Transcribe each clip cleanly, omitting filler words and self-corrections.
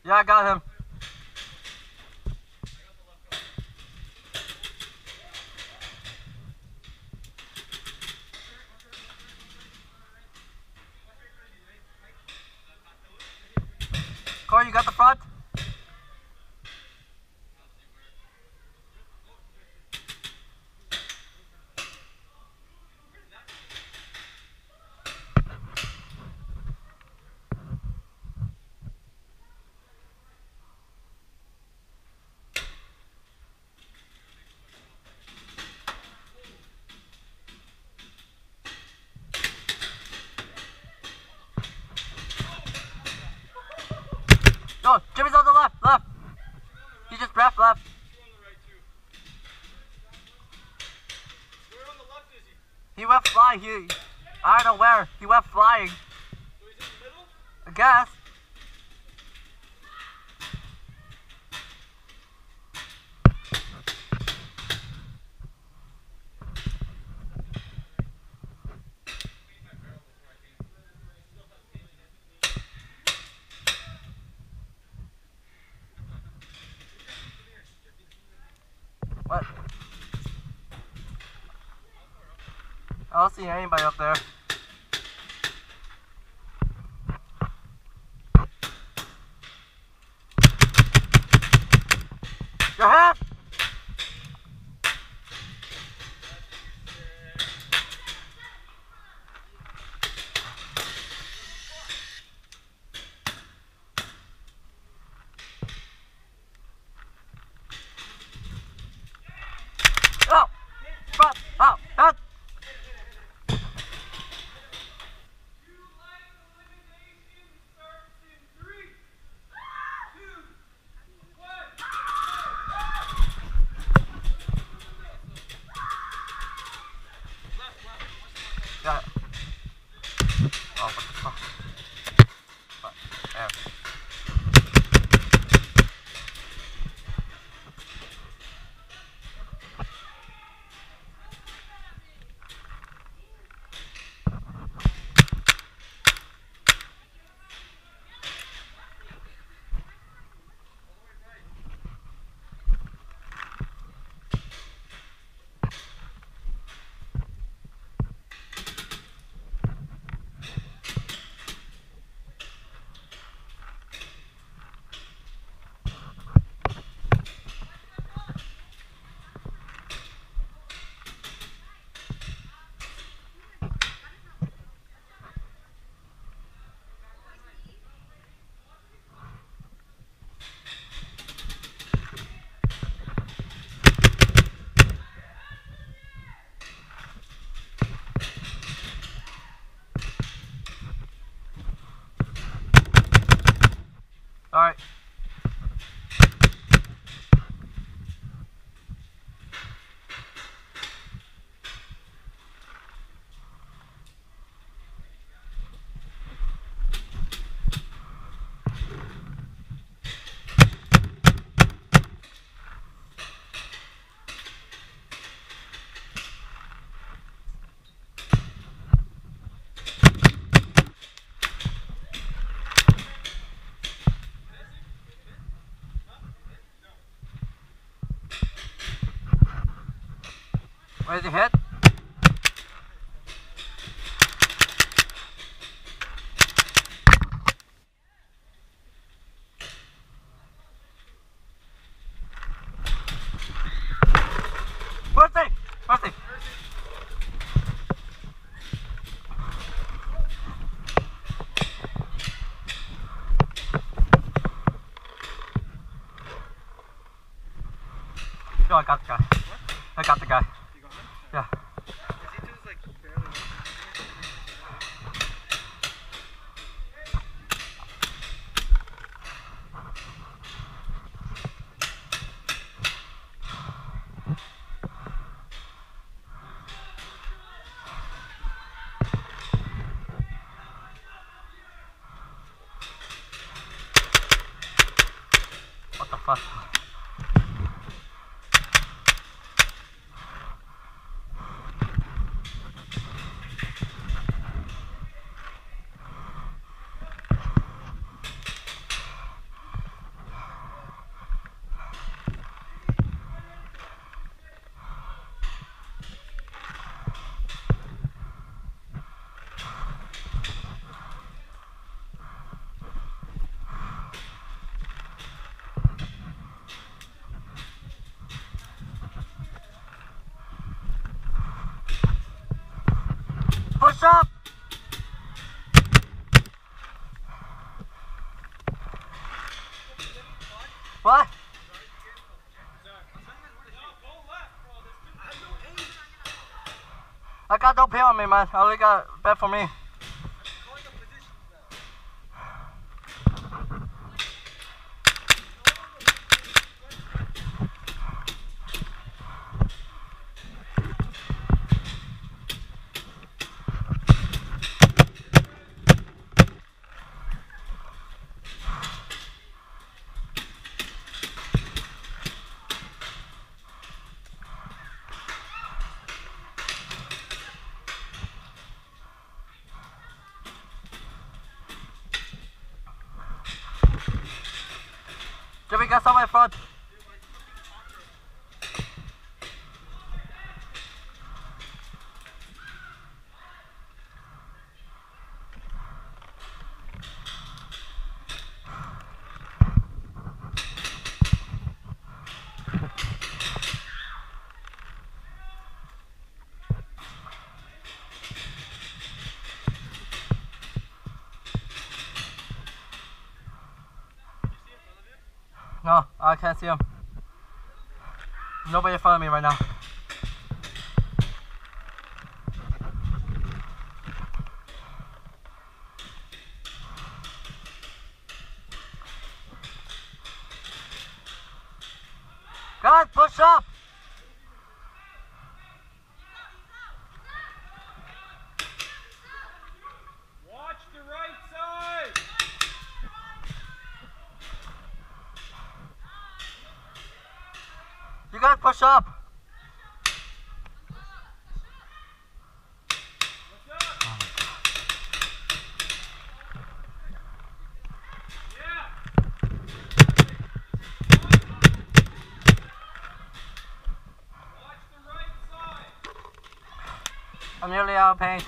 Yeah, I got him. Corey, you got the front? No, Jimmy's on the left. He just left. He went flying. I don't know where. He went flying. So he's in the middle? I guess. What? I don't see anybody up there. Your hat! Oh! Front! Oh! Head! Yeah. Oh, what the fuck? But, there. Alright. Where's he hit? Mercy! No, I got the guy. I got the guy. You got him? Yeah. Is he just like barely What the fuck? push up. What? I got no pay on me, man. I only got bet for me. Jimmy, get somewhere in front. No, I can't see him. Nobody in front of me right now. Guys, push up! Watch the right side! You guys push up! I'm nearly out of paint.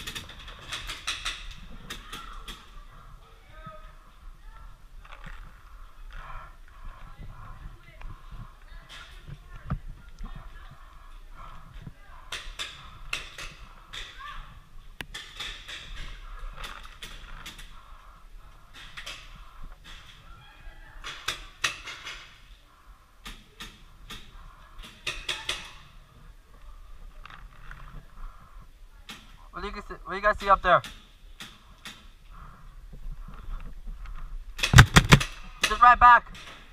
What do you guys see up there? Just right back.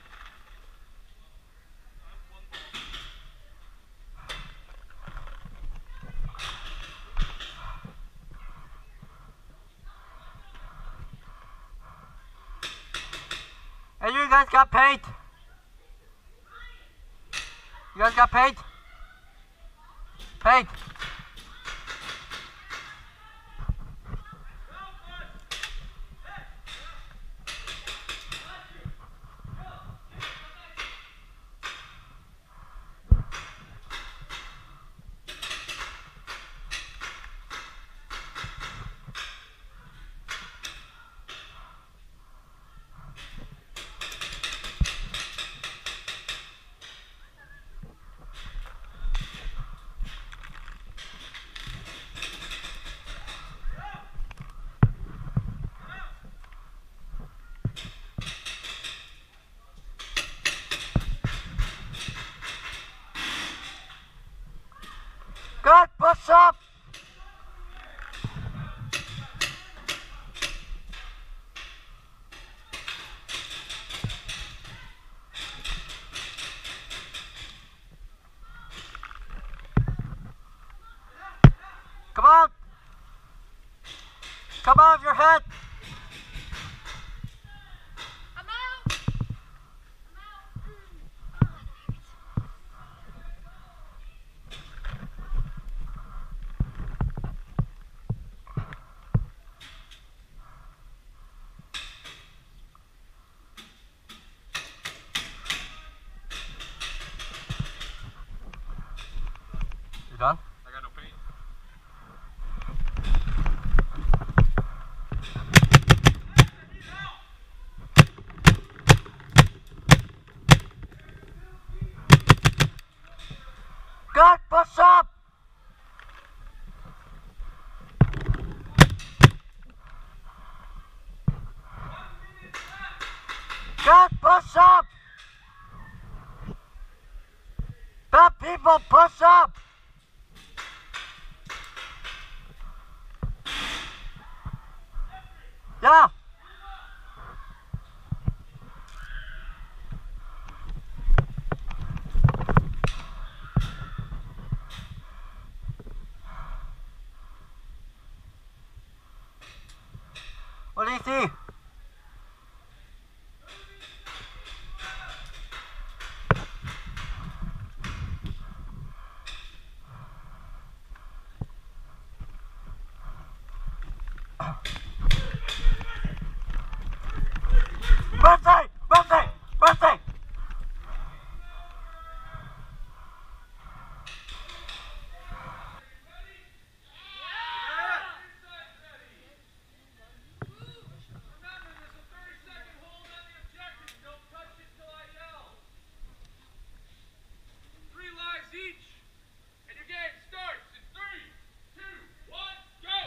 Hey, you guys got paint? You guys got paint? Paint. Good, push up! Come on! Come out of your head! I'm out! You done? I got no paint. Good, push up! God, push up! Bad people, push up! Yeah! What do you see? Mercy! Mercy! Mercy! Remember, there's a 30-second hold on the objective. Don't touch it till I yell. 3 lives each. And your game starts in 3, 2, 1, go!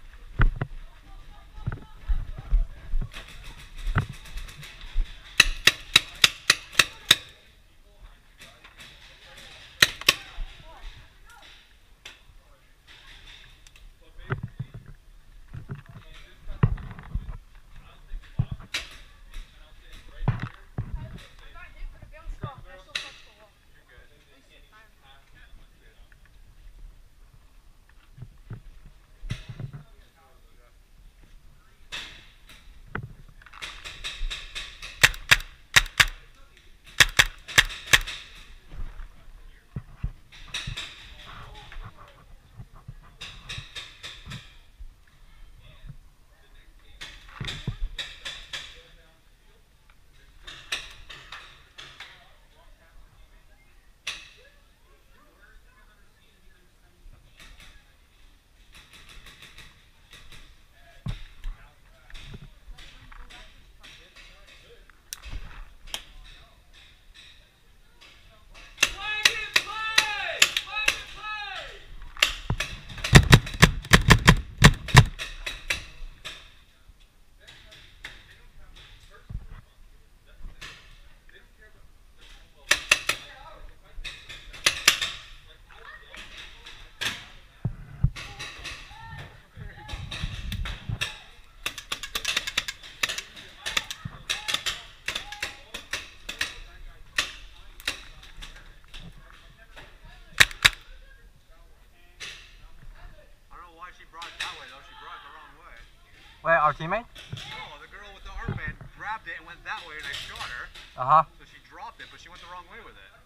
Wait, our teammate? No, the girl with the armband grabbed it and went that way and I shot her. Uh-huh. So she dropped it, but she went the wrong way with it.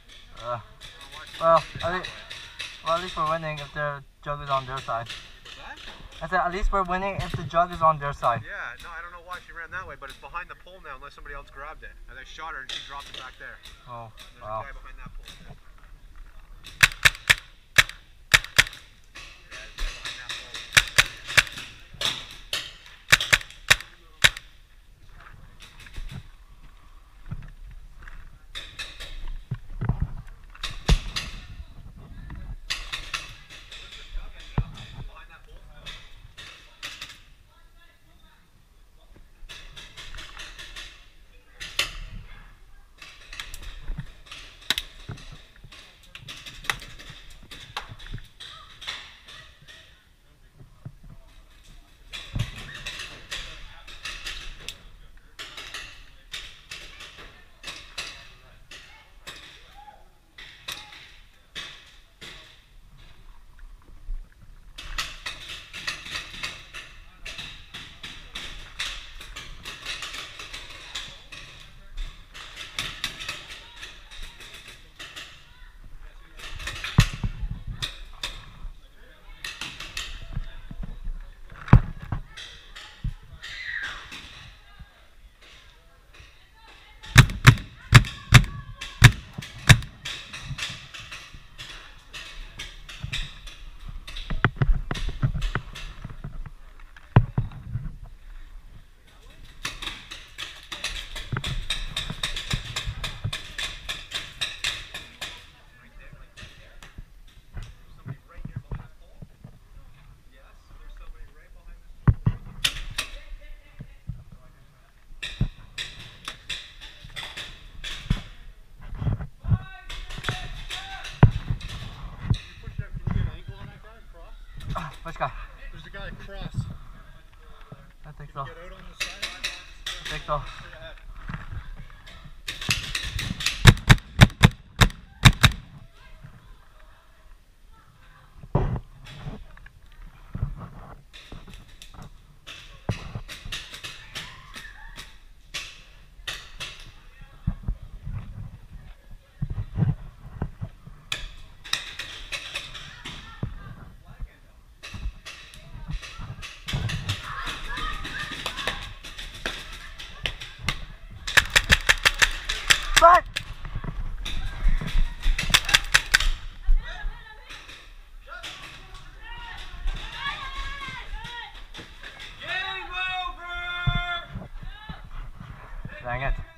Well, at least we're winning if the jug is on their side. What's that? I said, at least we're winning if the jug is on their side. Yeah, no, I don't know why she ran that way, but it's behind the pole now unless somebody else grabbed it. And I shot her and she dropped it back there. Oh, There's wow. a guy behind that pole. Yeah, there's a guy behind that pole. so. But Game over! dang it.